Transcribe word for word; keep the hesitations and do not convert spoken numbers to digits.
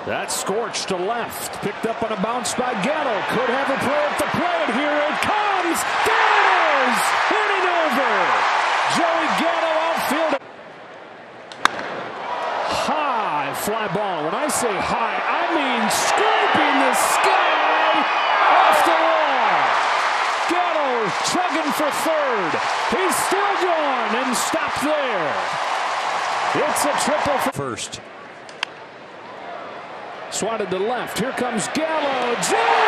That's scorched to left. Picked up on a bounce by Gallo. Could have a play at the plate. Here it comes. Gallo's hitting over. Joey Gallo outfield. High fly ball. When I say high, I mean scraping the sky off the wall. Gallo chugging for third. He's still going and stopped there. It's a triple for first. Swatted to left. Here comes Gallo. Joey